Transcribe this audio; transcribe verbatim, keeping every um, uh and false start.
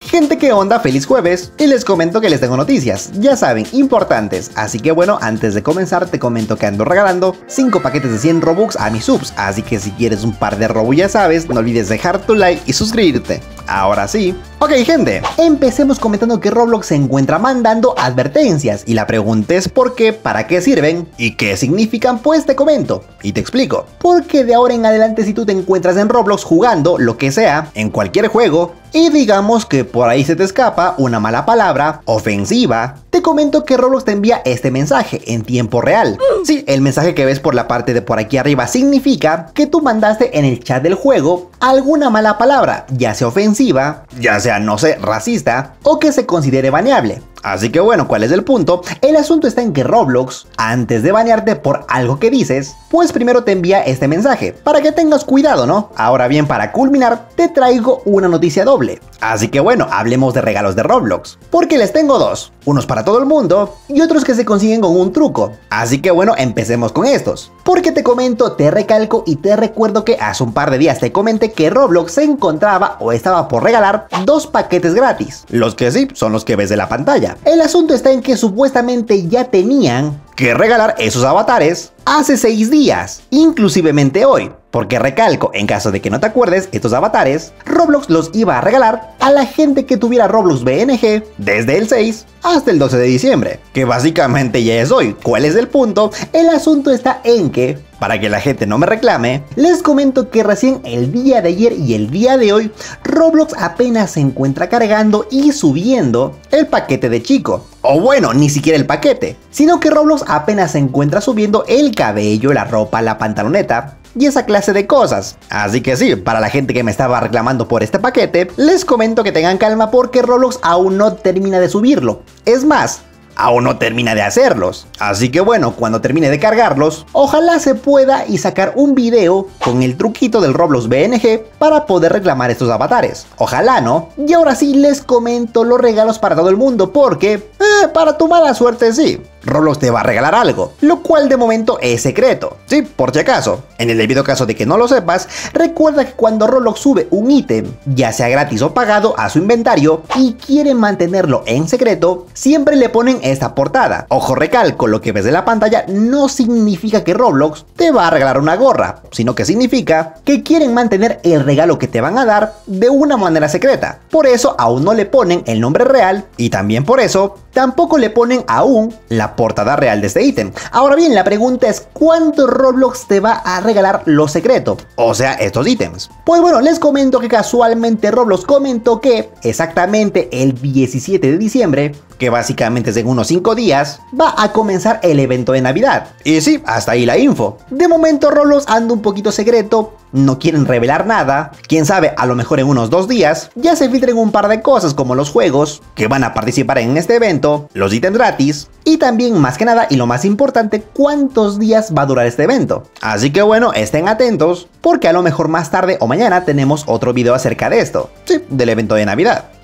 Gente, ¿qué onda? Feliz jueves, y les comento que les tengo noticias, ya saben, importantes. Así que bueno, antes de comenzar te comento que ando regalando cinco paquetes de cien Robux a mis subs. Así que si quieres un par de Robux ya sabes, no olvides dejar tu like y suscribirte. Ahora sí. Ok gente, empecemos comentando que Roblox se encuentra mandando advertencias. Y la pregunta es ¿por qué? ¿Para qué sirven? ¿Y qué significan? Pues te comento y te explico. Porque de ahora en adelante, si tú te encuentras en Roblox jugando lo que sea, en cualquier juego, y digamos que por ahí se te escapa una mala palabra ofensiva, te comento que Roblox te envía este mensaje en tiempo real. Sí, el mensaje que ves por la parte de por aquí arriba significa que tú mandaste en el chat del juego alguna mala palabra, ya sea ofensiva, ya sea, no sé, racista, o que se considere baneable. Así que bueno, ¿cuál es el punto? El asunto está en que Roblox, antes de banearte por algo que dices, pues primero te envía este mensaje, para que tengas cuidado, ¿no? Ahora bien, para culminar, te traigo una noticia doble. Así que bueno, hablemos de regalos de Roblox, porque les tengo dos, unos para todo el mundo y otros que se consiguen con un truco. Así que bueno, empecemos con estos, porque te comento, te recalco y te recuerdo que hace un par de días te comenté que Roblox se encontraba o estaba por regalar dos paquetes gratis, los que sí, son los que ves de la pantalla. El asunto está en que supuestamente ya tenían que regalar esos avatares hace seis días, inclusivemente hoy. Porque recalco, en caso de que no te acuerdes, estos avatares, Roblox los iba a regalar a la gente que tuviera Roblox B N G desde el seis hasta el doce de diciembre, que básicamente ya es hoy. ¿Cuál es el punto? El asunto está en que, para que la gente no me reclame, les comento que recién el día de ayer y el día de hoy, Roblox apenas se encuentra cargando y subiendo el paquete de chico. O bueno, ni siquiera el paquete, sino que Roblox apenas se encuentra subiendo el cabello, la ropa, la pantaloneta y esa clase de cosas. Así que sí, para la gente que me estaba reclamando por este paquete, les comento que tengan calma porque Roblox aún no termina de subirlo. Es más, aún no termina de hacerlos. Así que bueno, cuando termine de cargarlos, ojalá se pueda y sacar un video con el truquito del Roblox B N G para poder reclamar estos avatares. Ojalá, ¿no? Y ahora sí les comento los regalos para todo el mundo porque, eh, para tu mala suerte sí, Roblox te va a regalar algo, lo cual de momento es secreto. Sí, por si acaso. En el debido caso de que no lo sepas, recuerda que cuando Roblox sube un ítem, ya sea gratis o pagado, a su inventario y quiere mantenerlo en secreto, siempre le ponen esta portada. Ojo, recalco, lo que ves de la pantalla no significa que Roblox te va a regalar una gorra, sino que significa que quieren mantener el regalo que te van a dar de una manera secreta. Por eso aún no le ponen el nombre real y también por eso tampoco le ponen aún la portada real de este ítem. Ahora bien, la pregunta es ¿cuánto Roblox te va a regalar lo secreto? O sea, estos ítems. Pues bueno, les comento que casualmente Roblox comentó que exactamente el diecisiete de diciembre, que básicamente es en unos cinco días, va a comenzar el evento de Navidad. Y sí, hasta ahí la info. De momento Roblox anda un poquito secreto, no quieren revelar nada. Quién sabe, a lo mejor en unos dos días ya se filtren un par de cosas como los juegos que van a participar en este evento, los ítems gratis y también más que nada y lo más importante, cuántos días va a durar este evento. Así que bueno, estén atentos porque a lo mejor más tarde o mañana tenemos otro video acerca de esto, sí, del evento de Navidad.